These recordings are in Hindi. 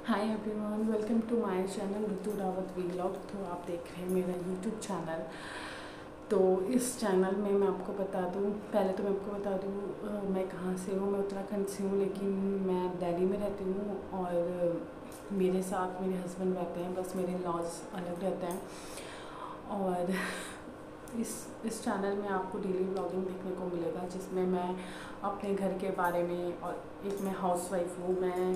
Hi everyone, welcome to my channel Ritu Rawat vlog. तो आप देख रहे हैं मेरा यूट्यूब चैनल। तो इस चैनल में मैं आपको बता दूं, पहले तो मैं आपको बता दूं मैं कहाँ से हूँ। मैं उत्तराखंड से हूँ, लेकिन मैं दिल्ली में रहती हूँ और मेरे साथ मेरे हस्बैंड रहते हैं। बस मेरे लॉज अलग रहते हैं। और इस चैनल में आपको डेली व्लॉगिंग देखने को मिलेगा, जिसमें मैं अपने घर के बारे में, और एक मैं हाउसवाइफ हूँ। मैं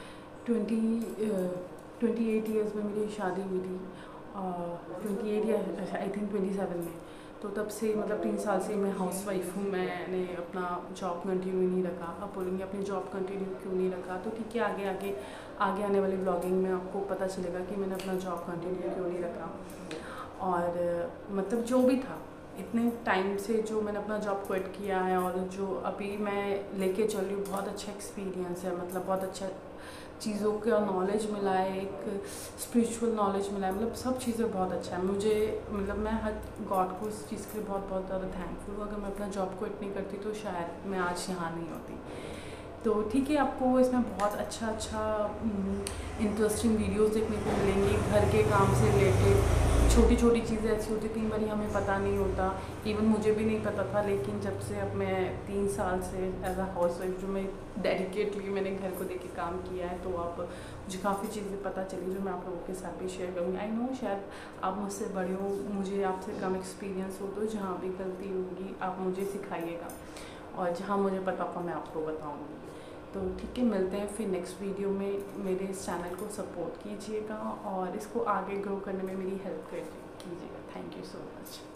28 ईयर्स में मेरी शादी हुई थी, 28 या आई थिंक 27 में। तो तब से मतलब 3 साल से मैं हाउसवाइफ हूँ। मैंने अपना जॉब कंटिन्यू नहीं रखा। आप बोलेंगे अपनी जॉब कंटिन्यू क्यों नहीं रखा, तो ठीक है, आगे आने वाली ब्लॉगिंग में आपको पता चलेगा कि मैंने अपना जॉब कंटिन्यू क्यों नहीं रखा। और मतलब जो भी था इतने टाइम से, जो मैंने अपना जॉब क्विट किया है और जो अभी मैं लेके चल रही हूँ, बहुत अच्छा एक्सपीरियंस है। मतलब बहुत अच्छा चीज़ों का नॉलेज मिला है, एक स्पिरिचुअल नॉलेज मिला है। मतलब सब चीज़ें बहुत अच्छा है मुझे। मतलब मैं हर गॉड को इस चीज़ के लिए बहुत बहुत ज़्यादा थैंकफुल हूँ। अगर मैं अपना जॉब क्विट नहीं करती तो शायद मैं आज यहाँ नहीं होती। तो ठीक है, आपको इसमें बहुत अच्छा इंटरेस्टिंग वीडियोस देखने को मिलेंगी, घर के काम से रिलेटेड। छोटी छोटी चीज़ें ऐसी होती, कई बार हमें पता नहीं होता। इवन मुझे भी नहीं पता था, लेकिन जब से अब मैं 3 साल से एज अ हाउस वाइफ जो मैं डेडिकेटली मैंने घर को देख के काम किया है, तो अब मुझे काफ़ी चीज़ें पता चली जो मैं आप लोगों के साथ भी शेयर करूँगी। आई नो शायद आप मुझसे बड़े हो, मुझे आपसे कम एक्सपीरियंस हो, तो जहाँ भी गलती होगी आप मुझे सिखाइएगा, और जहाँ मुझे पता होगा मैं आपको बताऊँगी। तो ठीक है, मिलते हैं फिर नेक्स्ट वीडियो में। मेरे इस चैनल को सपोर्ट कीजिएगा और इसको आगे ग्रो करने में मेरी हेल्प कीजिएगा। Thank you so much.